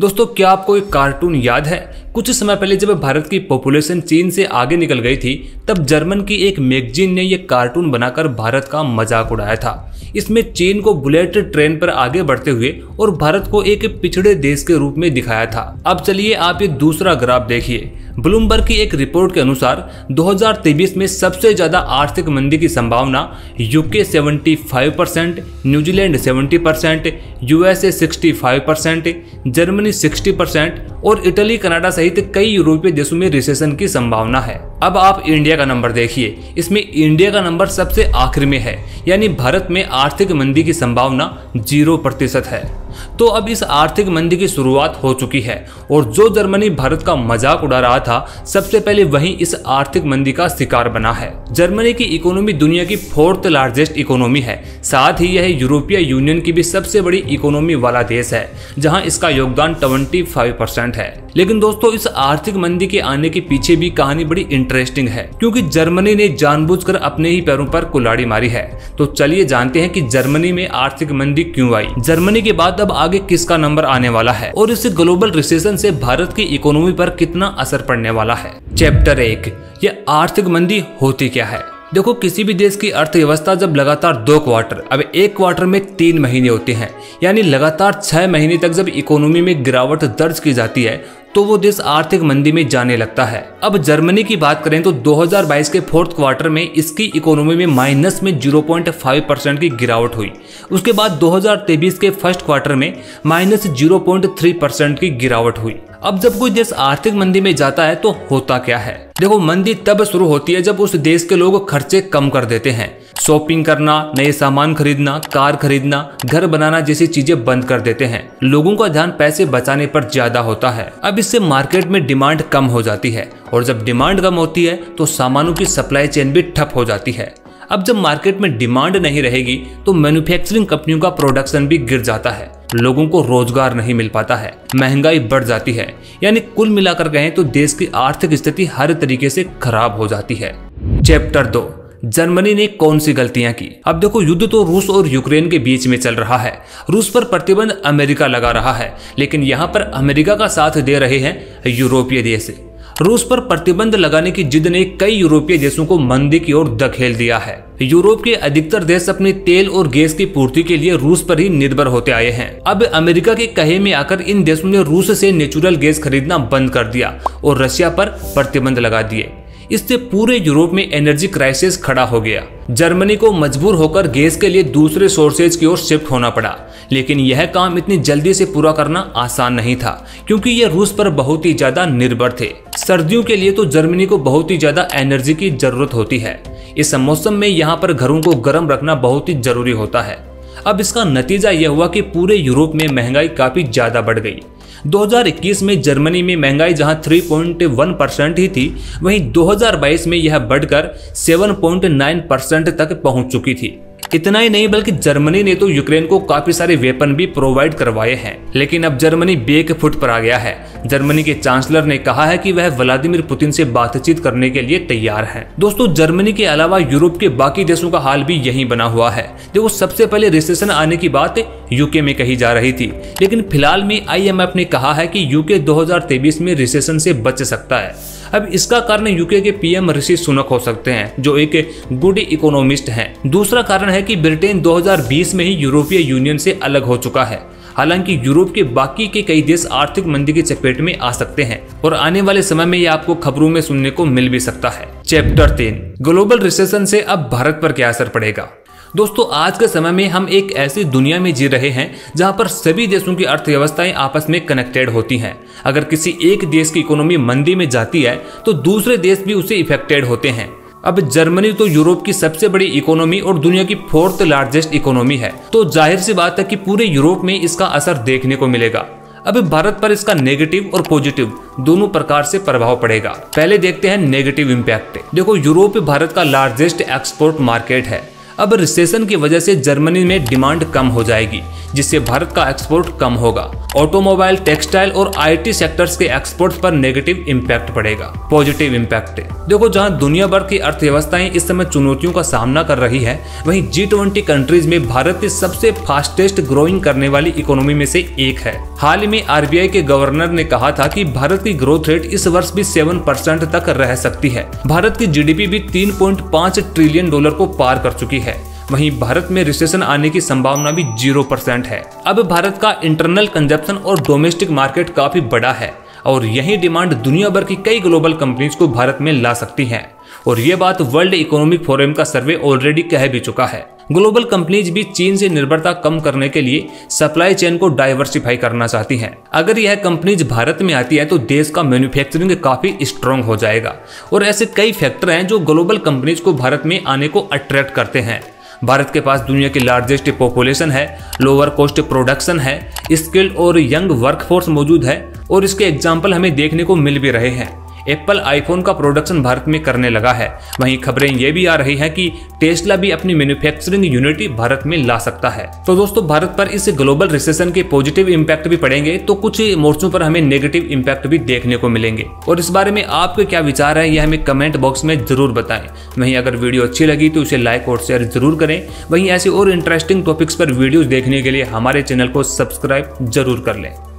दोस्तों क्या आपको एक कार्टून याद है? कुछ समय पहले जब भारत की पॉपुलेशन चीन से आगे निकल गई थी, तब जर्मन की एक मैगजीन ने यह कार्टून बनाकर भारत का मजाक उड़ाया था। इसमें चीन को बुलेट ट्रेन पर आगे बढ़ते हुए और भारत को एक पिछड़े देश के रूप में दिखाया था। अब चलिए आप ये दूसरा ग्राफ देखिए। ब्लूमबर्ग की एक रिपोर्ट के अनुसार 2023 में सबसे ज्यादा आर्थिक मंदी की संभावना यूके 75%, न्यूजीलैंड 70%, यूएसए 65%, जर्मनी 60% और इटली, कनाडा सहित कई यूरोपीय देशों में रिसेशन की संभावना है। अब आप इंडिया का नंबर देखिए। इसमें इंडिया का नंबर सबसे आखिर में है, यानी भारत में आर्थिक मंदी की संभावना 0% है। तो अब इस आर्थिक मंदी की शुरुआत हो चुकी है और जो जर्मनी भारत का मजाक उड़ा रहा था, सबसे पहले वही इस आर्थिक मंदी का शिकार बना है। जर्मनी की इकोनॉमी दुनिया की 4th लार्जेस्ट इकोनॉमी है। साथ ही यह यूरोपीय यूनियन की भी सबसे बड़ी इकोनॉमी वाला देश है, जहां इसका योगदान 25% है। लेकिन दोस्तों इस आर्थिक मंदी के आने के पीछे भी कहानी बड़ी इंटरेस्टिंग है, क्योंकि जर्मनी ने जानबूझकर अपने ही पैरों पर कुल्हाड़ी मारी है। तो चलिए जानते हैं कि जर्मनी में आर्थिक मंदी क्यों आई, जर्मनी के बाद अब आगे किसका नंबर आने वाला है और इस ग्लोबल रिसेशन से भारत की इकोनॉमी पर कितना असर पड़ने वाला है। चैप्टर 1, यह आर्थिक मंदी होती क्या है। देखो, किसी भी देश की अर्थव्यवस्था जब लगातार 2 क्वार्टर, अब एक क्वार्टर में 3 महीने होते हैं, यानी लगातार 6 महीने तक जब इकोनॉमी में गिरावट दर्ज की जाती है, तो वो देश आर्थिक मंदी में जाने लगता है। अब जर्मनी की बात करें तो 2022 के 4th क्वार्टर में इसकी इकोनॉमी में माइनस में 0.5% की गिरावट हुई। उसके बाद 2023 के 1st क्वार्टर में माइनस 0.3% की गिरावट हुई। अब जब कोई देश आर्थिक मंदी में जाता है तो होता क्या है? देखो, मंदी तब शुरू होती है जब उस देश के लोग खर्चे कम कर देते हैं। शॉपिंग करना, नए सामान खरीदना, कार खरीदना, घर बनाना जैसी चीजें बंद कर देते हैं। लोगों का ध्यान पैसे बचाने पर ज्यादा होता है। अब इससे मार्केट में डिमांड कम हो जाती है और जब डिमांड कम होती है तो सामानों की सप्लाई चेन भी ठप हो जाती है। अब जब मार्केट में डिमांड नहीं रहेगी तो मैन्युफैक्चरिंग कंपनियों का प्रोडक्शन भी गिर जाता है, लोगों को रोजगार नहीं मिल पाता है, महंगाई बढ़ जाती है। यानी कुल मिलाकर कहें तो देश की आर्थिक स्थिति हर तरीके से खराब हो जाती है। चैप्टर 2, जर्मनी ने कौन सी गलतियां की। अब देखो, युद्ध तो रूस और यूक्रेन के बीच में चल रहा है। रूस पर प्रतिबंध अमेरिका लगा रहा है, लेकिन यहाँ पर अमेरिका का साथ दे रहे हैं यूरोपीय देश। रूस पर प्रतिबंध लगाने की जिद ने कई यूरोपीय देशों को मंदी की ओर धकेल दिया है। यूरोप के अधिकतर देश अपने तेल और गैस की पूर्ति के लिए रूस पर ही निर्भर होते आए हैं। अब अमेरिका के कहे में आकर इन देशों ने रूस से नेचुरल गैस खरीदना बंद कर दिया और रशिया पर प्रतिबंध लगा दिए। इससे पूरे यूरोप में एनर्जी क्राइसिस खड़ा हो गया। जर्मनी को मजबूर होकर गैस के लिए दूसरे सोर्सेज की ओर शिफ्ट होना पड़ा, लेकिन यह काम इतनी जल्दी से पूरा करना आसान नहीं था, क्योंकि ये रूस पर बहुत ही ज्यादा निर्भर थे। सर्दियों के लिए तो जर्मनी को बहुत ही ज्यादा एनर्जी की जरूरत होती है। इस मौसम में यहाँ पर घरों को गर्म रखना बहुत ही जरूरी होता है। अब इसका नतीजा यह हुआ कि पूरे यूरोप में महंगाई काफी ज्यादा बढ़ गई। 2021 में जर्मनी में महंगाई जहां 3.1% ही थी, वहीं 2022 में यह बढ़कर 7.9% तक पहुंच चुकी थी। इतना ही नहीं, बल्कि जर्मनी ने तो यूक्रेन को काफी सारे वेपन भी प्रोवाइड करवाए हैं। लेकिन अब जर्मनी बैक फुट पर आ गया है। जर्मनी के चांसलर ने कहा है कि वह व्लादिमीर पुतिन से बातचीत करने के लिए तैयार है। दोस्तों, जर्मनी के अलावा यूरोप के बाकी देशों का हाल भी यही बना हुआ है। देखो, सबसे पहले रिसेशन आने की बात यूके में कही जा रही थी, लेकिन फिलहाल में IMF ने कहा है कि यूके 2023 में रिसेशन से बच सकता है। अब इसका कारण यूके के PM ऋषि सुनक हो सकते हैं, जो एक गुड इकोनॉमिस्ट हैं। दूसरा कारण है कि ब्रिटेन 2020 में ही यूरोपीय यूनियन से अलग हो चुका है। हालांकि यूरोप के बाकी के कई देश आर्थिक मंदी की चपेट में आ सकते हैं और आने वाले समय में ये आपको खबरों में सुनने को मिल भी सकता है। चैप्टर 3, ग्लोबल रिसेशन से अब भारत पर क्या असर पड़ेगा। दोस्तों, आज के समय में हम एक ऐसी दुनिया में जी रहे हैं जहां पर सभी देशों की अर्थव्यवस्थाएं आपस में कनेक्टेड होती हैं। अगर किसी एक देश की इकोनॉमी मंदी में जाती है तो दूसरे देश भी उससे इफेक्टेड होते हैं। अब जर्मनी तो यूरोप की सबसे बड़ी इकोनॉमी और दुनिया की 4th लार्जेस्ट इकोनॉमी है, तो जाहिर सी बात है कि पूरे यूरोप में इसका असर देखने को मिलेगा। अब भारत पर इसका नेगेटिव और पॉजिटिव दोनों प्रकार से प्रभाव पड़ेगा। पहले देखते हैं नेगेटिव इम्पैक्ट। देखो, यूरोप भारत का लार्जेस्ट एक्सपोर्ट मार्केट है। अब रिसेशन की वजह से जर्मनी में डिमांड कम हो जाएगी, जिससे भारत का एक्सपोर्ट कम होगा। ऑटोमोबाइल, टेक्सटाइल और IT सेक्टर्स के एक्सपोर्ट पर नेगेटिव इम्पैक्ट पड़ेगा। पॉजिटिव इम्पैक्ट देखो, जहां दुनिया भर की अर्थव्यवस्थाएं इस समय चुनौतियों का सामना कर रही है, वहीं G20 कंट्रीज में भारत सबसे फास्टेस्ट ग्रोइंग करने वाली इकोनॉमी में से एक है। हाल ही में RBI के गवर्नर ने कहा था कि भारत की ग्रोथ रेट इस वर्ष भी 7% तक रह सकती है। भारत की GDP भी $3.5 ट्रिलियन को पार कर चुकी है। वहीं भारत में रिसेशन आने की संभावना भी 0% है। अब भारत का इंटरनल कंजप्शन और डोमेस्टिक मार्केट काफी बड़ा है और यही डिमांड दुनिया भर की कई ग्लोबल कंपनीज को भारत में ला सकती है। और ये बात वर्ल्ड इकोनॉमिक फोरम का सर्वे ऑलरेडी कह भी चुका है। ग्लोबल कंपनीज भी चीन से निर्भरता कम करने के लिए सप्लाई चेन को डाइवर्सिफाई करना चाहती हैं। अगर यह कंपनीज भारत में आती है तो देश का मैन्युफैक्चरिंग काफी स्ट्रांग हो जाएगा और ऐसे कई फैक्टर हैं जो ग्लोबल कंपनीज को भारत में आने को अट्रैक्ट करते हैं। भारत के पास दुनिया की लार्जेस्ट पॉपुलेशन है, लोअर कॉस्ट प्रोडक्शन है, स्किल्ड और यंग वर्कफोर्स मौजूद है और इसके एग्जाम्पल हमें देखने को मिल भी रहे हैं। एप्पल आईफोन का प्रोडक्शन भारत में करने लगा है। वहीं खबरें ये भी आ रही हैं कि टेस्ला भी अपनी मैन्युफैक्चरिंग यूनिट भारत में ला सकता है। तो दोस्तों, भारत पर इस ग्लोबल रिसेशन के पॉजिटिव इम्पैक्ट भी पड़ेंगे तो कुछ मोर्चों पर हमें नेगेटिव इम्पैक्ट भी देखने को मिलेंगे। और इस बारे में आपके क्या विचार है, यह हमें कमेंट बॉक्स में जरूर बताएं। वहीं अगर वीडियो अच्छी लगी तो इसे लाइक और शेयर जरूर करें। वहीं ऐसे और इंटरेस्टिंग टॉपिक्स पर वीडियोज देखने के लिए हमारे चैनल को सब्सक्राइब जरूर कर लें।